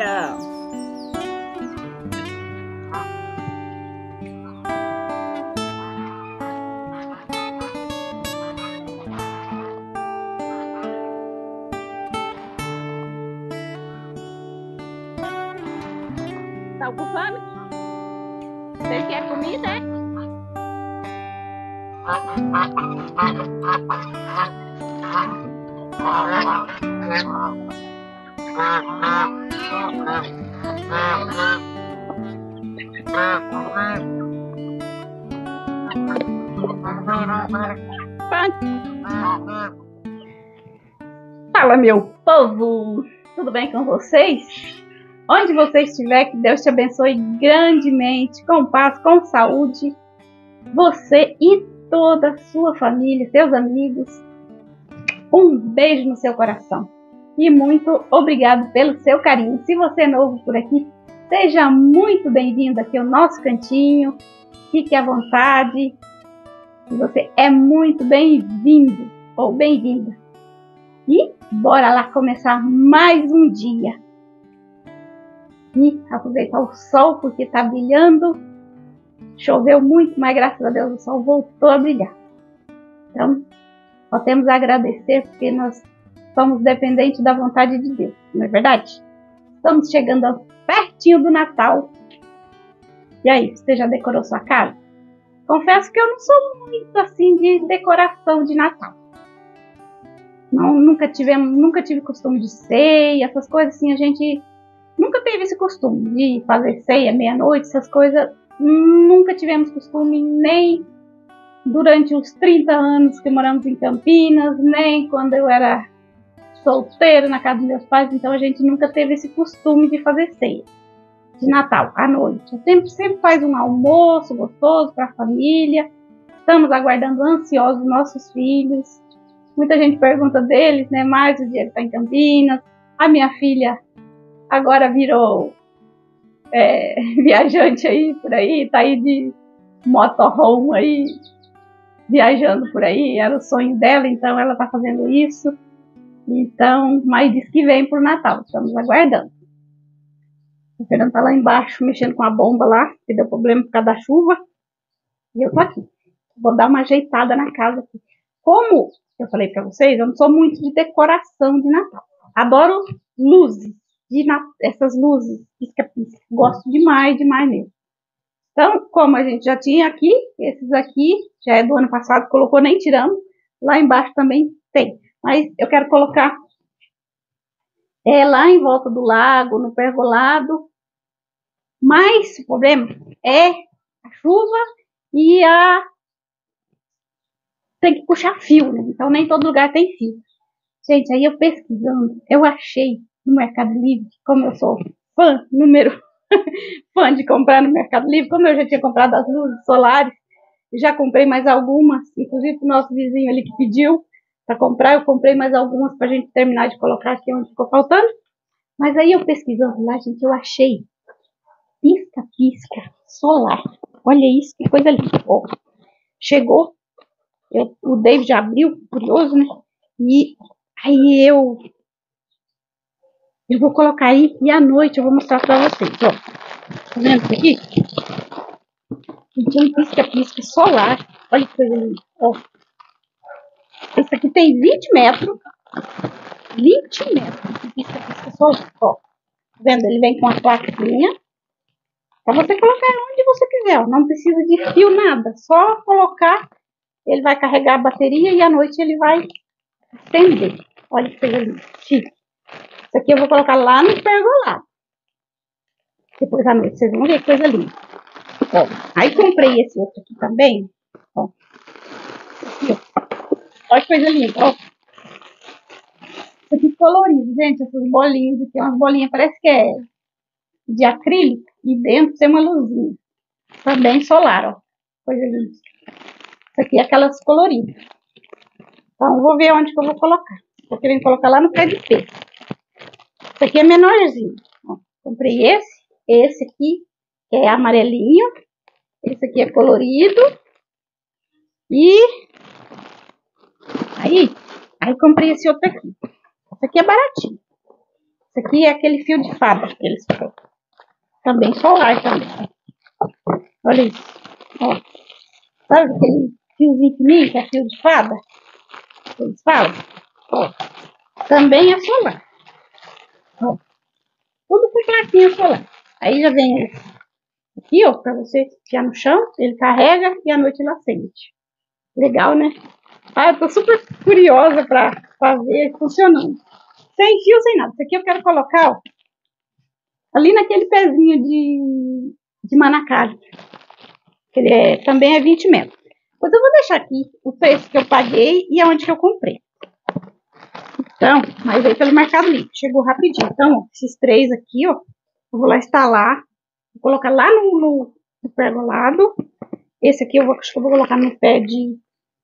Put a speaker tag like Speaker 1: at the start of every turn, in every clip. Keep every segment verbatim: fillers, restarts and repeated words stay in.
Speaker 1: dia! Tá ocupando? Você quer comida, é? Fala, meu povo! Tudo bem com vocês? Onde você estiver, que Deus te abençoe grandemente, com paz, com saúde, você e toda a sua família, seus amigos. Um beijo no seu coração e muito obrigado pelo seu carinho. Se você é novo por aqui, seja muito bem-vindo aqui ao nosso cantinho, fique à vontade. Você é muito bem-vindo ou bem-vinda. E bora lá começar mais um dia. E aproveitar o sol porque está brilhando. Choveu muito, mas graças a Deus o sol voltou a brilhar. Então, só temos a agradecer porque nós somos dependentes da vontade de Deus, não é verdade? Estamos chegando pertinho do Natal. E aí, você já decorou sua casa? Confesso que eu não sou muito assim de decoração de Natal. Não, nunca, tivemos, nunca tive costume de ceia, essas coisas assim, a gente nunca teve esse costume de fazer ceia meia-noite, essas coisas. Nunca tivemos costume, nem durante os trinta anos que moramos em Campinas, nem quando eu era solteira na casa dos meus pais, então a gente nunca teve esse costume de fazer ceia de Natal à noite. Sempre, sempre faz um almoço gostoso para a família, estamos aguardando ansiosos nossos filhos. Muita gente pergunta deles, né? Mais o Diego está em Campinas, a minha filha agora virou é, viajante aí por aí, tá aí de motorhome aí, viajando por aí, era o sonho dela, então ela tá fazendo isso. Então, mas diz que vem pro Natal, estamos aguardando. O Fernando tá lá embaixo mexendo com a bomba lá, que deu problema por causa da chuva, e eu tô aqui. Vou dar uma ajeitada na casa aqui. Como eu falei pra vocês, eu não sou muito de decoração de Natal. Adoro luzes, de Natal, essas luzes pisca-pisca. Gosto demais, demais mesmo. Então, como a gente já tinha aqui, esses aqui, já é do ano passado, colocou, nem tiramos. Lá embaixo também tem. Mas eu quero colocar é, lá em volta do lago, no pergolado. Mas o problema é a chuva e a... tem que puxar fio, né? Então nem todo lugar tem fio. Gente, aí eu pesquisando, eu achei no Mercado Livre, como eu sou fã, número fã de comprar no Mercado Livre, como eu já tinha comprado as luzes solares, já comprei mais algumas, inclusive o nosso vizinho ali que pediu para comprar, eu comprei mais algumas para a gente terminar de colocar aqui onde ficou faltando. Mas aí eu pesquisando lá, gente, eu achei pisca-pisca solar. Olha isso, que coisa linda. Oh, chegou, eu, o David já abriu, curioso, né? E aí eu eu vou colocar aí e à noite eu vou mostrar para vocês. Ó, tá vendo isso aqui? Tem um pisca-pisca solar. Olha que coisa linda. Ó, esse aqui tem vinte metros. vinte metros de pisca-pisca solar. Ó, tá vendo? Ele vem com a plaquinha para você colocar onde você quiser. Ó. Não precisa de fio, nada. Só colocar, ele vai carregar a bateria e à noite ele vai acender. Olha que coisa linda. Chique. Isso aqui eu vou colocar lá no pergolado. Depois à noite vocês vão ver que coisa linda. Ó, aí comprei esse outro aqui também. Ó. Aqui, ó. Olha que coisa linda. Ó. Isso aqui colorido, gente. Essas bolinhas aqui. Umas bolinhas, parece que é de acrílico. E dentro tem uma luzinha. Também solar, ó. Coisa linda. Isso aqui é aquelas coloridas. Então eu vou ver onde que eu vou colocar. Tô querendo colocar lá no pé de peixe. Esse aqui é menorzinho. Ó, comprei esse. Esse aqui é amarelinho. Esse aqui é colorido. E aí, aí comprei esse outro aqui. Esse aqui é baratinho. Esse aqui é aquele fio de fada que eles falam. Também solar também. Olha isso. Ó. Sabe aquele fiozinho fininho que é fio de fada? Eles falam. Ó. Também é solar. Ó. Tudo com plaquinha solar. Aí já vem esse aqui, ó, pra você ficar no chão. Ele carrega e à noite ele acende. Legal, né? Ah, eu tô super curiosa pra, pra ver funcionando. Sem fio, sem nada. Isso aqui eu quero colocar, ó, ali naquele pezinho de, de manacalho. Ele é, também é vinte metros. Depois eu vou deixar aqui o preço que eu paguei e aonde que eu comprei. Então, mas aí pelo Mercado Livre. Chegou rapidinho. Então, ó, esses três aqui, ó. Eu vou lá instalar. Vou colocar lá no, no, no pergolado. Esse aqui eu vou, acho que eu vou colocar no pé de...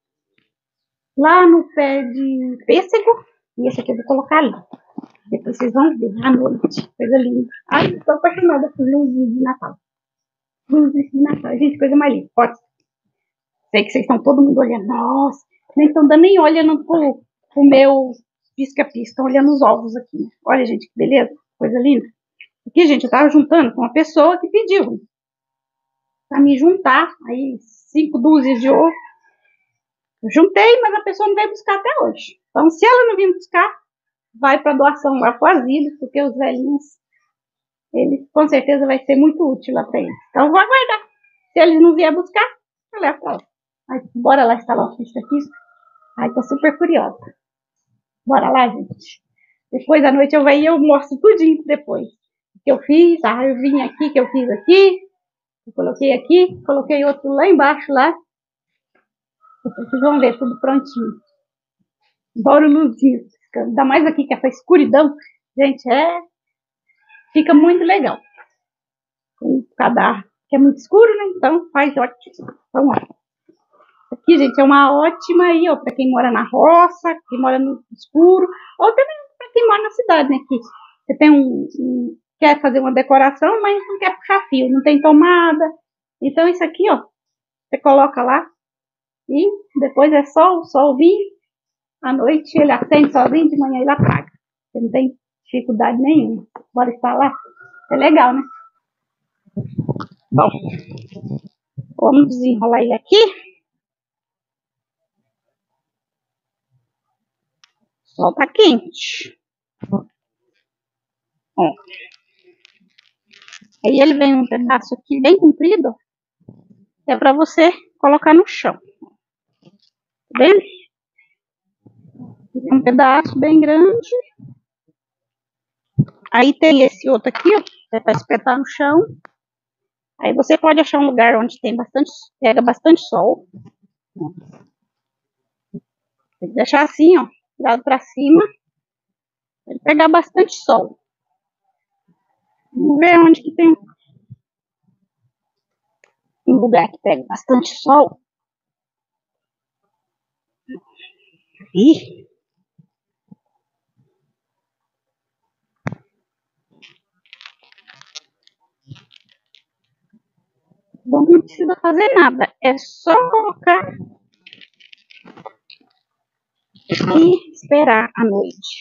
Speaker 1: Lá no pé de pêssego. E esse aqui eu vou colocar ali. Depois vocês vão ver à noite. Coisa linda. Ai, eu tô apaixonada por luzes de Natal. Luzes de Natal. Gente, coisa mais linda. Pode. Sei que vocês estão todo mundo olhando. Nossa, nem estão dando nem olhando pro, pro meu pisca-pisca. Estão olhando os ovos aqui. Né? Olha, gente, que beleza. Coisa linda. Aqui, gente, eu tava juntando com uma pessoa que pediu pra me juntar. Aí, cinco dúzias de ovo. Eu juntei, mas a pessoa não veio buscar até hoje. Então, se ela não vir buscar, vai para doação lá para o asilo, porque os velhinhos, eles com certeza vai ser muito útil lá para eles. Então, eu vou aguardar. Se eles não vierem buscar, eu levo para lá. Aí, bora lá instalar o pisca-pisca. Ai, tô super curiosa. Bora lá, gente. Depois da noite eu venho e eu mostro tudinho depois. O que eu fiz, a arvinha aqui que eu fiz aqui. Eu coloquei aqui, coloquei outro lá embaixo, lá. Vocês vão ver tudo prontinho. Adoro luzinha. Ainda mais aqui que essa escuridão. Gente, é... Fica muito legal. Com cada... Que é muito escuro, né? Então faz ótimo. Vamos lá. Aqui, gente, é uma ótima aí, ó. Pra quem mora na roça, quem mora no escuro. Ou também pra quem mora na cidade, né? Que você tem um, um... Quer fazer uma decoração, mas não quer puxar fio. Não tem tomada. Então isso aqui, ó. Você coloca lá. E depois é só o sol vir, à noite ele acende sozinho, de manhã ele apaga. Você não tem dificuldade nenhuma. Bora instalar? É legal, né? Bom, vamos desenrolar ele aqui. O sol tá quente. Ó. Aí ele vem um pedaço aqui bem comprido. É pra você colocar no chão. Tá vendo? Um pedaço bem grande. Aí tem esse outro aqui, ó. É para espetar no chão. Aí você pode achar um lugar onde tem bastante, pega bastante sol. Tem que deixar assim, ó, virado para cima. Pra ele pegar bastante sol. Vamos ver onde que tem um lugar que pega bastante sol. Ih. Bom, não precisa fazer nada. É só colocar e esperar a noite.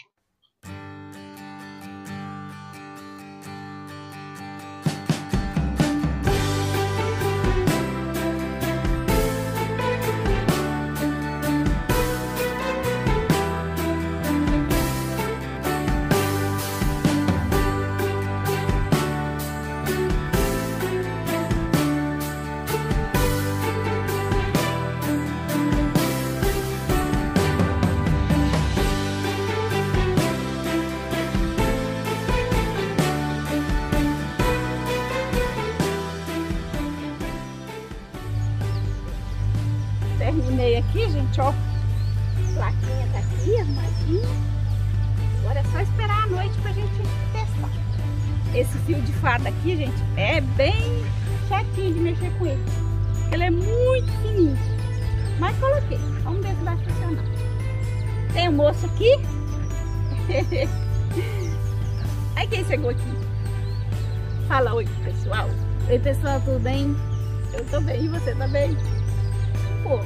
Speaker 1: Terminei aqui, gente, ó. A plaquinha tá aqui, arrumadinha. Agora é só esperar a noite pra gente testar. Esse fio de fada aqui, gente, é bem chatinho de mexer com ele. Ele é muito fininho. Mas coloquei. Vamos ver se vai funcionar. Tem um moço aqui. Aí quem chegou aqui? Fala oi, pessoal. Oi, pessoal, tudo bem? Eu tô bem, e você tá bem? Pô.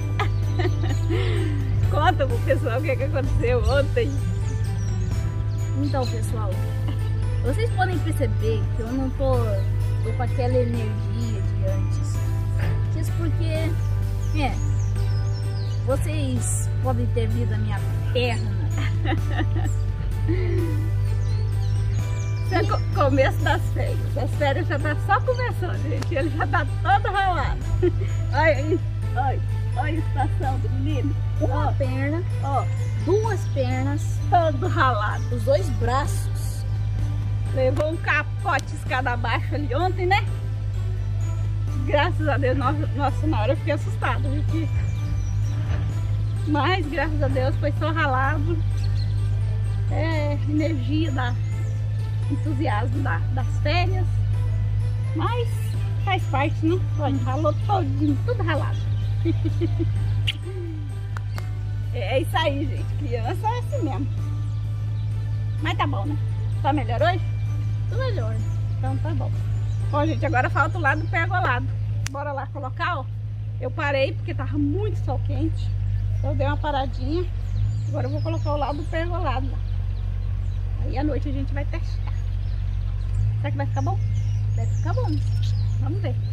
Speaker 1: Conta pro pessoal o que, que aconteceu ontem. Então, pessoal,
Speaker 2: Vocês podem perceber que eu não tô, tô com aquela energia de antes. Isso porque, é, vocês podem ter visto a minha perna.
Speaker 1: No começo das férias. As férias já tá só começando, gente. Ele já tá todo ralado. Olha aí, olha, olha a situação do menino.
Speaker 2: Uma ó, perna, ó, duas pernas,
Speaker 1: todo ralado.
Speaker 2: Os dois braços.
Speaker 1: Levou um capote escada abaixo ali ontem, né? Graças a Deus, nossa, nossa na hora eu fiquei assustada, porque... Mas, graças a Deus, foi só ralado. É, energia da... entusiasmo da, das férias, mas faz parte, né? Olha, ralou todinho, tudo ralado. É isso aí, gente, criança é assim mesmo. Mas tá bom, né? Tá melhor hoje?
Speaker 2: Tô melhor.
Speaker 1: Então tá bom. Bom, gente, agora falta o lado do pergolado. Bora lá colocar, ó. Eu parei porque tava muito sol quente, então eu dei uma paradinha. Agora eu vou colocar o lado do pergolado lá. Aí à noite a gente vai testar. Será que vai ficar bom?
Speaker 2: Deve ficar bom.
Speaker 1: Vamos ver.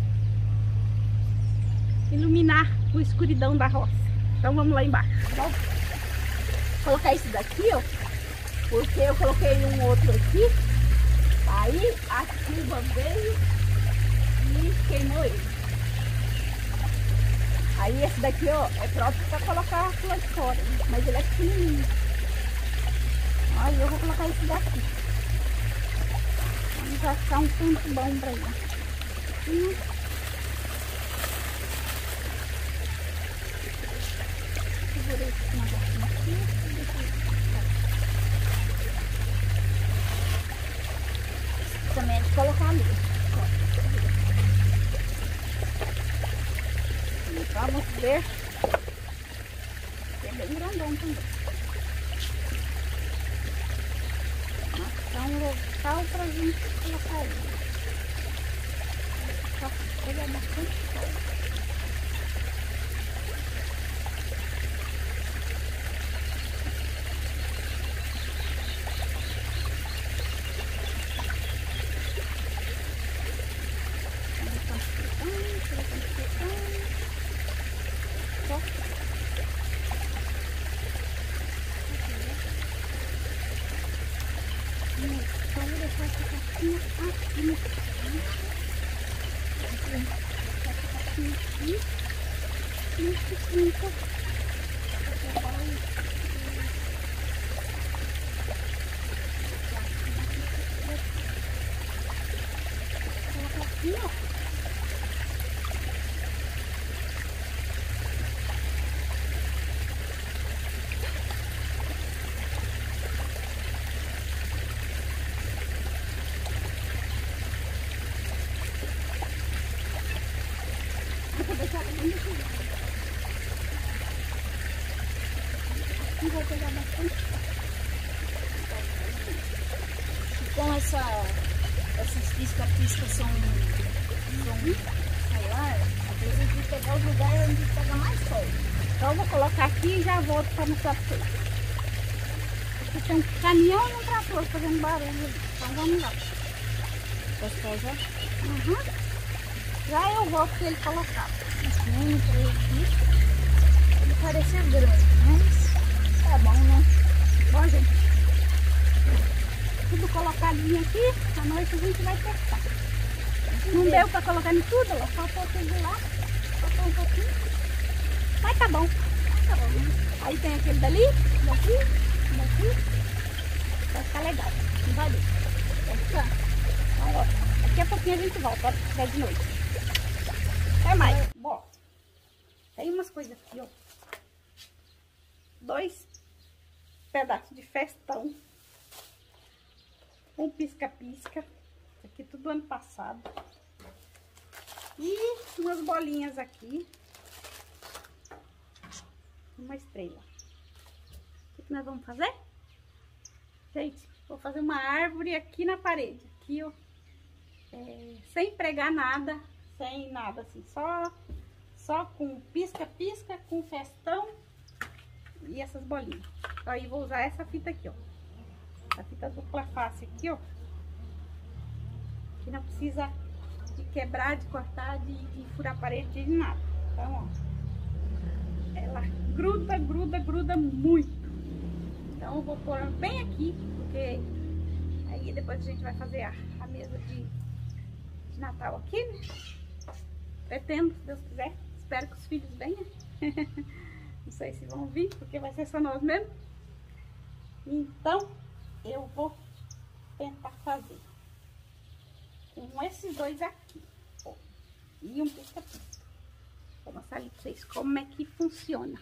Speaker 1: Iluminar a escuridão da roça. Então vamos lá embaixo.
Speaker 2: Vou colocar esse daqui, ó. Porque eu coloquei um outro aqui. Aí a chuva veio e queimou ele. Aí esse daqui, ó, é próprio para colocar lá de fora. Mas ele é pequenininho. Aí eu vou colocar esse daqui.
Speaker 1: Vai ficar um canto bom pra ele. Hum. Segurei esse negocinho aqui.
Speaker 2: Também é de colocar ali.
Speaker 1: Vamos ver. É bem grandão também. É um local pra gente colocar ele. Só pegar bastante sol. Então vou deixar essa caixinha aqui no canto. Essa caixinha aqui. Nesse canto. Colocar aqui, ó. Vou pegar bastante.
Speaker 2: Como essa, essas pisca-pisca são, são solar, às vezes a gente pegar o lugar onde pega mais sol.
Speaker 1: Então eu vou colocar aqui e já volto para mostrar para vocês. Aqui tem um caminhão e um trator fazendo barulho ali. Então vamos lá.
Speaker 2: Gostou já?
Speaker 1: Uhum. Já eu volto para ele colocar.
Speaker 2: Esse nome para ele aqui, ele parece grande, mas tá bom, né?
Speaker 1: Bom, gente, tudo colocadinho aqui, à noite a gente vai testar. Não deu para colocar em tudo, ó, faltou aquele lá, faltou um pouquinho, mas tá bom.
Speaker 2: Tá bom, né?
Speaker 1: Aí tem aquele dali, daqui, daqui, vai ficar legal, não vai ver. Vai ficar. Então, ó, daqui a pouquinho a gente volta, ó, se tiver de noite. Até mais. Bom, tem umas coisas aqui, ó. Dois pedaços de festão. Um pisca-pisca. Isso aqui tudo ano passado. E umas bolinhas aqui. Uma estrela. O que nós vamos fazer? Gente, vou fazer uma árvore aqui na parede. Aqui, ó. É, sem pregar nada. Sem nada assim. Só, só com pisca-pisca, com festão. E essas bolinhas. Aí vou usar essa fita aqui, ó. A fita dupla face aqui, ó. aqui não precisa de quebrar, de cortar, de, de furar a parede, de nada. Então, ó, ela gruda, gruda, gruda muito. Então eu vou pôr bem aqui, porque aí depois a gente vai fazer a, a mesa de, de Natal aqui, né? Pretendo, se Deus quiser. Espero que os filhos venham. Não sei se vão vir, porque vai ser só nós mesmo. Então, eu vou tentar fazer com esses dois aqui, ó, e um pisca-pisca. Vou mostrar ali pra vocês como é que funciona.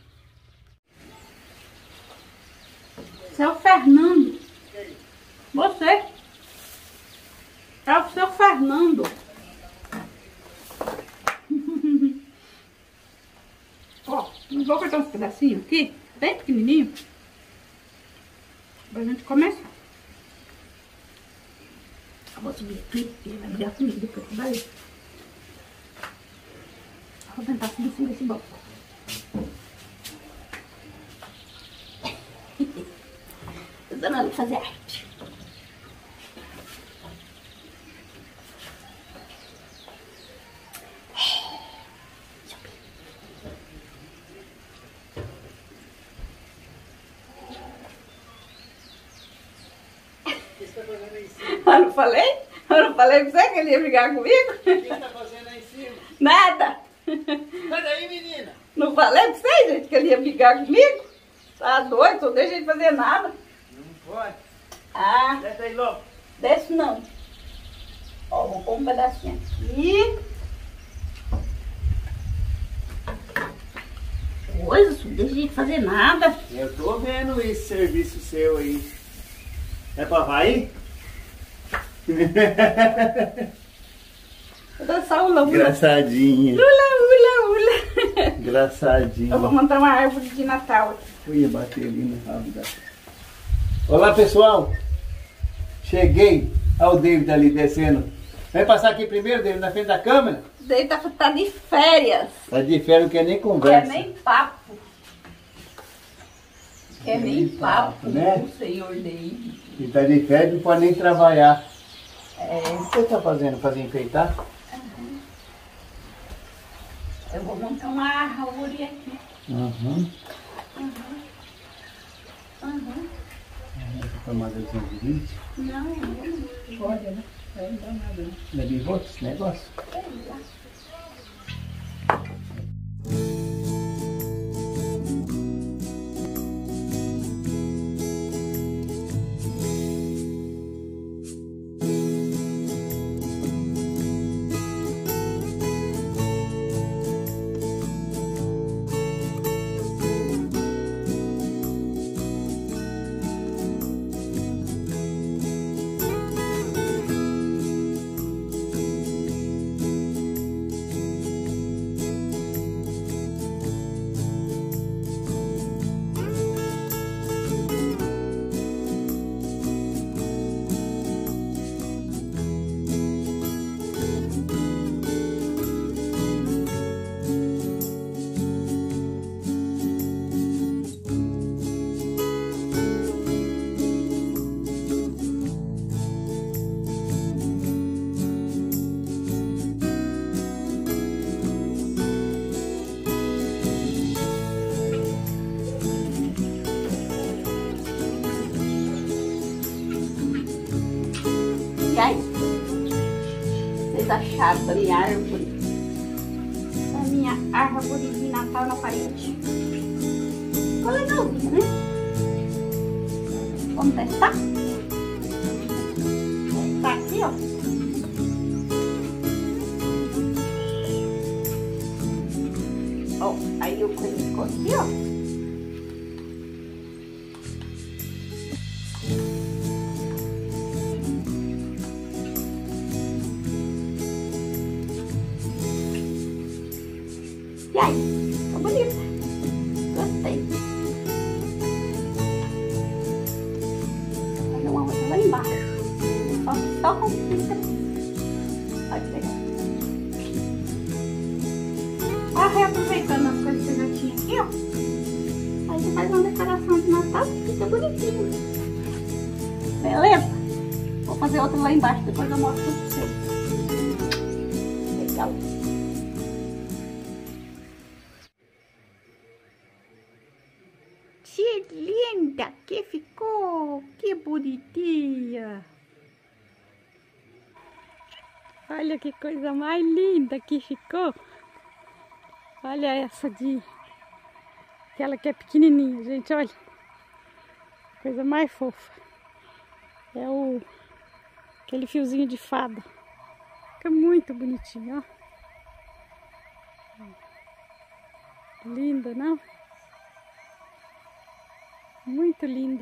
Speaker 1: Seu Fernando, você, é o seu Fernando. Ó, vou cortar uns pedacinhos aqui, bem pequenininho, pra gente começar. Eu vou subir aqui, ele vai brigar comigo depois que vai. Vou tentar subir em cima desse bloco. Tô danando fazer arte. Eu não falei? Eu não falei pra você que ele ia brigar comigo?
Speaker 3: O que tá fazendo aí em cima?
Speaker 1: Nada!
Speaker 3: Sai daí, menina!
Speaker 1: Não falei pra vocês, gente, que ele ia brigar comigo? Tá doido? Não deixa ele fazer nada.
Speaker 3: Não pode.
Speaker 1: Ah,
Speaker 3: Desce aí logo.
Speaker 1: desce não. Ó, vou pôr um pedacinho aqui. Coisa, não deixa ele fazer nada.
Speaker 3: Eu tô vendo esse serviço seu aí. É pra vai?
Speaker 1: Vou dançar ula, ula.
Speaker 3: Engraçadinha.
Speaker 1: Ula, ula, ula.
Speaker 3: Engraçadinha.
Speaker 1: Eu vou montar uma árvore de Natal aqui.
Speaker 3: Eu ia bater ali no rabo da... Olá, pessoal. Cheguei. Olha o David ali descendo. Vai passar aqui primeiro, David, na frente da câmera?
Speaker 1: Daí tá, tá de férias.
Speaker 3: Tá de férias, não quer nem
Speaker 1: Quer
Speaker 3: conversa.
Speaker 1: nem papo. Quer nem papo,
Speaker 3: né?
Speaker 1: o senhor David.
Speaker 3: E tá de férias, não pode nem trabalhar.
Speaker 1: É,
Speaker 3: O que você tá fazendo? Fazer enfeitar?
Speaker 1: eu vou montar uma árvore aqui.
Speaker 3: Uhum.
Speaker 1: Uhum. Uhum.
Speaker 3: Foi uma duzentos e vinte?
Speaker 1: Não, não pode, né? Não dá nada.
Speaker 3: Não é de voto esse negócio?
Speaker 1: Sei lá. E aí? Vocês acharam da minha árvore? Da minha árvore de Natal na parede. Ficou legalzinho, né? Vamos testar? Tá aqui, ó. Ó, aí o coelho ficou aqui, ó. E aí? Ficou bonito. Gostei. Vou fazer uma outra lá embaixo. Só, só com pinta. Pode pegar. Ó, reaproveitando as coisas que eu já tinha aqui, ó. Aí você faz uma decoração de Natal, fica bonitinho. Beleza? Vou fazer outra lá embaixo, depois eu mostro pra vocês. legal. Que linda que ficou, que bonitinha. Olha que coisa mais linda que ficou. Olha essa de... Aquela que é pequenininha, gente, olha. Coisa mais fofa. É o... Aquele fiozinho de fada. Fica muito bonitinho, ó. Linda, não? Muito linda.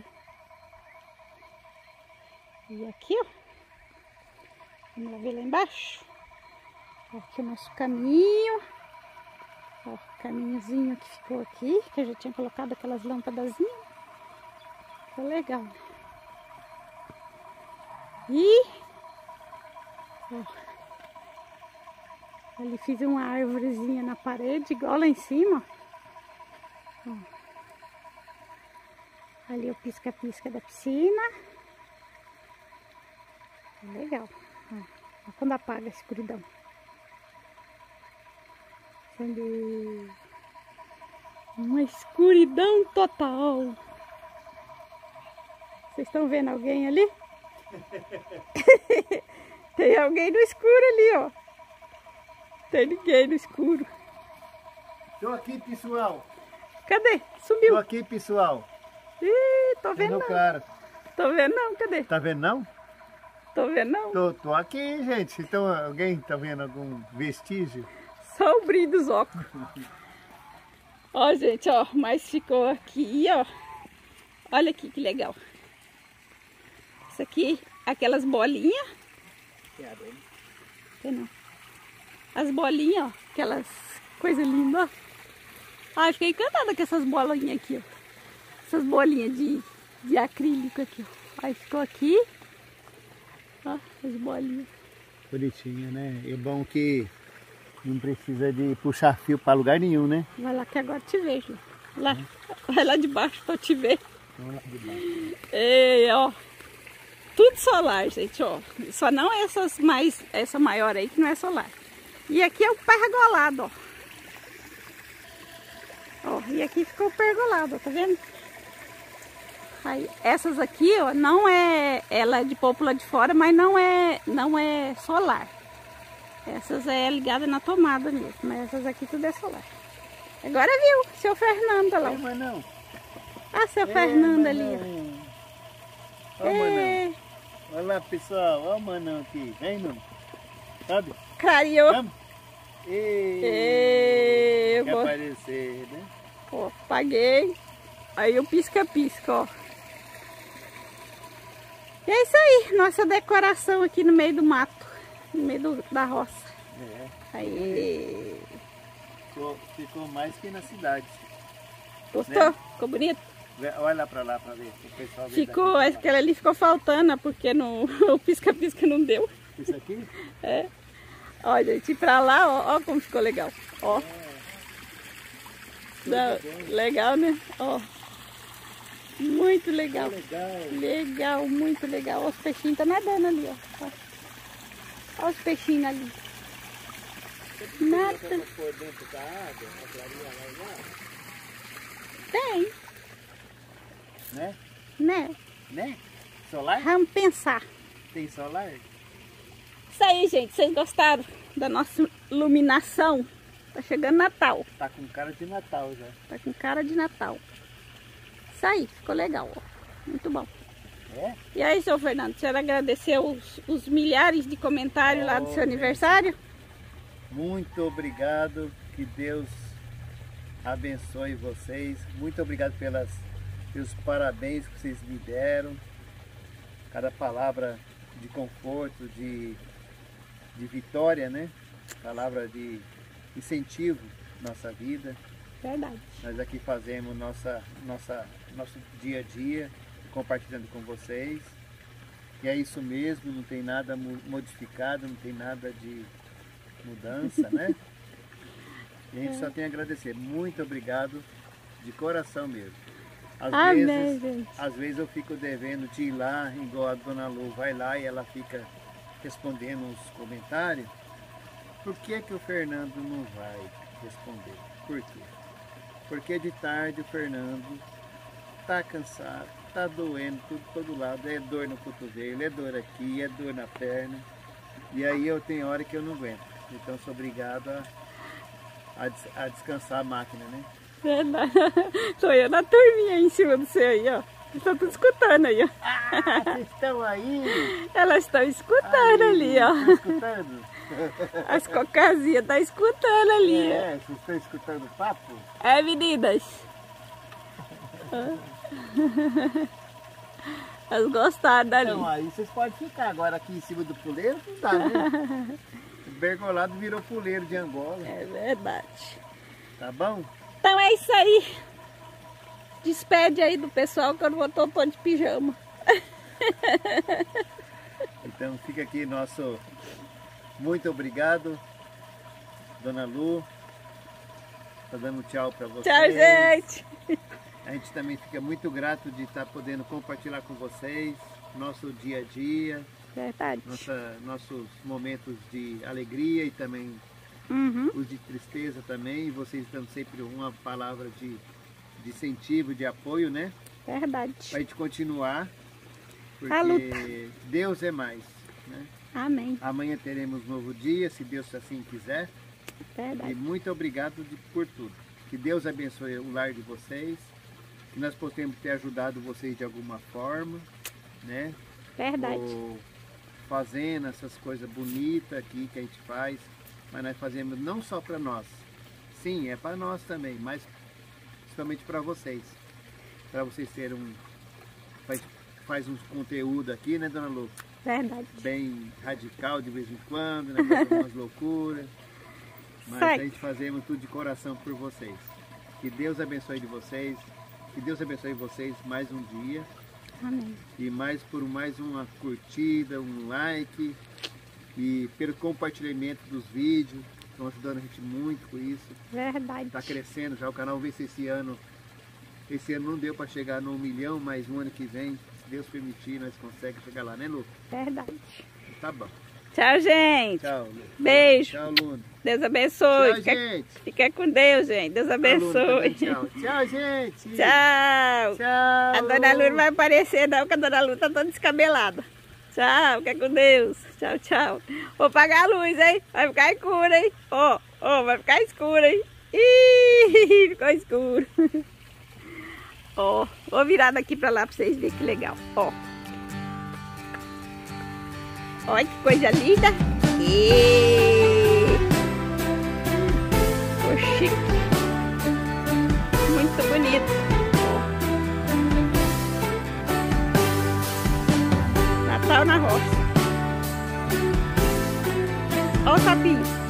Speaker 1: E aqui, ó. Vamos lá ver lá embaixo. Aqui o nosso caminho. Ó, o caminhozinho que ficou aqui, que eu já tinha colocado aquelas lâmpadazinhas. Ficou legal, né? E... Ó, ali fiz uma árvorezinha na parede, igual lá em cima. Ó. Ali o pisca-pisca da piscina. Legal. Ó, ó quando apaga a escuridão. Acendeu. Uma escuridão total. Vocês estão vendo alguém ali? Tem alguém no escuro ali, ó. Tem ninguém no escuro.
Speaker 3: Tô aqui, pessoal.
Speaker 1: Cadê? Sumiu.
Speaker 3: Tô aqui, pessoal.
Speaker 1: Ih, tô vendo
Speaker 3: Não,
Speaker 1: não.
Speaker 3: claro.
Speaker 1: Tô vendo não, cadê?
Speaker 3: Tá vendo não?
Speaker 1: Tô vendo não.
Speaker 3: Tô, tô aqui, gente. Então, alguém tá vendo algum vestígio?
Speaker 1: Só o brilho dos óculos. Ó, gente, ó, mas ficou aqui, ó. Olha aqui que legal. Isso aqui, aquelas bolinhas. Tem não. As bolinhas, ó, aquelas coisas lindas, ó. Ah, fiquei encantada com essas bolinhas aqui, ó. Essas bolinhas de, de acrílico aqui, ó. Aí ficou aqui. Ó, as bolinhas.
Speaker 3: Bonitinho, né? É bom que não precisa de puxar fio para lugar nenhum, né?
Speaker 1: Vai lá que agora te vejo. Lá, hum. Vai lá de baixo pra eu te ver.
Speaker 3: Vamos lá de baixo.
Speaker 1: E, ó. Tudo solar, gente, ó. Só não essas mais, essa maior aí que não é solar. E aqui é o pergolado, ó. Ó, e aqui ficou o pergolado, ó, tá vendo? Aí, essas aqui, ó, não é, ela é de púpula de fora, mas não é, não é solar. Essas é ligada na tomada mesmo, mas essas aqui tudo é solar. Agora viu, seu Fernando lá.
Speaker 3: É, mas não.
Speaker 1: Ah, seu
Speaker 3: é,
Speaker 1: Fernando ali, ó.
Speaker 3: Ó,
Speaker 1: é.
Speaker 3: Manão. Olha lá, pessoal, ó o Manão aqui. Vem, não? Sabe?
Speaker 1: Clareou.
Speaker 3: Vamos? E...
Speaker 1: E...
Speaker 3: Quer
Speaker 1: vou...
Speaker 3: aparecer, né?
Speaker 1: Ó, paguei. Aí eu pisca-pisca, ó. E é isso aí, nossa decoração aqui no meio do mato, no meio do, da roça.
Speaker 3: É.
Speaker 1: Aí.
Speaker 3: Ficou, ficou mais que na cidade.
Speaker 1: Gostou?
Speaker 3: Né?
Speaker 1: Ficou bonito?
Speaker 3: Olha lá pra lá pra ver. O pessoal
Speaker 1: ficou, aquela ali ficou faltando, porque no, o pisca-pisca não deu.
Speaker 3: Isso aqui?
Speaker 1: É. Ó, gente, pra lá, ó, ó como ficou legal. Ó. É. Dá, legal, né? Ó. Muito legal.
Speaker 3: Legal.
Speaker 1: Legal, muito legal. Ó, os peixinhos estão nadando ali, ó. Olha os peixinhos ali. Nada.
Speaker 3: Por dentro da água, a clarinha lá, lá.
Speaker 1: Tem.
Speaker 3: Né?
Speaker 1: Né?
Speaker 3: Né? Solar?
Speaker 1: Vamos pensar.
Speaker 3: Tem solar?
Speaker 1: Isso aí, gente. Vocês gostaram da nossa iluminação? Tá chegando Natal.
Speaker 3: Tá com cara de Natal já.
Speaker 1: Tá com cara de Natal. Isso aí, ficou legal, ó. Muito bom.
Speaker 3: É?
Speaker 1: E aí, seu Fernando, você agradeceu os, os milhares de comentários oh, lá do seu aniversário?
Speaker 3: Muito obrigado. Que Deus abençoe vocês. Muito obrigado pelas, pelos parabéns que vocês me deram. Cada palavra de conforto, de, de vitória, né? Palavra de incentivo na nossa vida.
Speaker 1: Verdade.
Speaker 3: Nós aqui fazemos nossa, nossa, nosso dia a dia, compartilhando com vocês. E é isso mesmo, não tem nada modificado, não tem nada de mudança, né? E a gente é. só tem a agradecer. Muito obrigado, de coração mesmo. Às,
Speaker 1: Amém,
Speaker 3: vezes,
Speaker 1: gente.
Speaker 3: às vezes eu fico devendo de ir lá, igual a Dona Lu vai lá e ela fica respondendo uns comentários. por que que o Fernando não vai responder? Por quê? Porque de tarde o Fernando tá cansado, tá doendo tudo, todo lado, é dor no cotovelo, é dor aqui, é dor na perna. E aí eu tenho hora que eu não aguento. Então sou obrigado a, a, des, a descansar a máquina, né?
Speaker 2: Verdade. Sou eu na turminha em cima do seu aí, ó. Estão tudo escutando aí, ó.
Speaker 3: Ah, vocês estão aí?
Speaker 2: Elas estão escutando
Speaker 3: Aí,
Speaker 2: ali, ó.
Speaker 3: estão escutando?
Speaker 2: As cocazinhas estão escutando ali, ó.
Speaker 3: É, vocês estão escutando o papo?
Speaker 2: É, meninas. Elas gostaram dali.
Speaker 3: Então aí vocês podem ficar agora aqui em cima do puleiro, não dá, né? O Bergolado virou puleiro de Angola.
Speaker 2: É verdade.
Speaker 3: Tá bom?
Speaker 2: Então é isso aí. Despede aí do pessoal que eu não vou tô, tô de pijama.
Speaker 3: Então fica aqui nosso muito obrigado, Dona Lu. Tá dando tchau para vocês.
Speaker 2: Tchau, gente.
Speaker 3: A gente também fica muito grato de estar podendo compartilhar com vocês nosso dia a dia,
Speaker 2: Verdade.
Speaker 3: nossa, nossos momentos de alegria e também
Speaker 2: Uhum.
Speaker 3: os de tristeza também. Vocês dando sempre uma palavra de, de incentivo, de apoio, né?
Speaker 2: Verdade.
Speaker 3: Para a gente continuar,
Speaker 2: A luta.
Speaker 3: porque Deus é mais, né?
Speaker 2: Amém.
Speaker 3: Amanhã teremos um novo dia, se Deus assim quiser. E
Speaker 2: Verdade.
Speaker 3: muito obrigado de, por tudo. Que Deus abençoe o lar de vocês. Que nós possamos ter ajudado vocês de alguma forma, né?
Speaker 2: Verdade.
Speaker 3: Ou fazendo essas coisas bonitas aqui que a gente faz. Mas nós fazemos não só para nós. Sim, é para nós também, mas principalmente para vocês. Para vocês terem um... Faz, faz uns conteúdo aqui, né, Dona Lu?
Speaker 2: Verdade.
Speaker 3: Bem radical de vez em quando, né? Com algumas loucuras. Mas
Speaker 2: Sai.
Speaker 3: a gente fazemos tudo de coração por vocês. Que Deus abençoe de vocês. Que Deus abençoe vocês mais um dia.
Speaker 2: Amém.
Speaker 3: E mais por mais uma curtida, um like. E pelo compartilhamento dos vídeos. Estão ajudando a gente muito com isso.
Speaker 2: Verdade.
Speaker 3: Está crescendo já o canal. Vê se esse ano. Esse ano não deu para chegar no um milhão, mas no ano que vem, se Deus permitir, nós conseguimos chegar lá, né, Lu?
Speaker 2: Verdade.
Speaker 3: Tá bom.
Speaker 2: Tchau, gente.
Speaker 3: Tchau, Lu.
Speaker 2: Beijo.
Speaker 3: Tchau, Luna.
Speaker 2: Deus abençoe.
Speaker 3: Tchau,
Speaker 2: Fica,
Speaker 3: gente.
Speaker 2: fica com Deus, gente. Deus
Speaker 3: A Luna
Speaker 2: abençoe.
Speaker 3: também, Tchau. Tchau, gente.
Speaker 2: Tchau.
Speaker 3: Tchau.
Speaker 2: A dona Lu não vai aparecer não, porque a dona Lu tá toda descabelada. Tchau, fica com Deus. Tchau, tchau. Vou apagar a luz, hein? Vai ficar escuro, hein? Ó, ó, vai ficar escuro, hein? Ih, ficou escuro. Ó, vou virar daqui pra lá pra vocês verem que legal. Ó. Olha que coisa linda. E... Ficou chique. Muito bonito. Natal na roça. Olha o sapinho.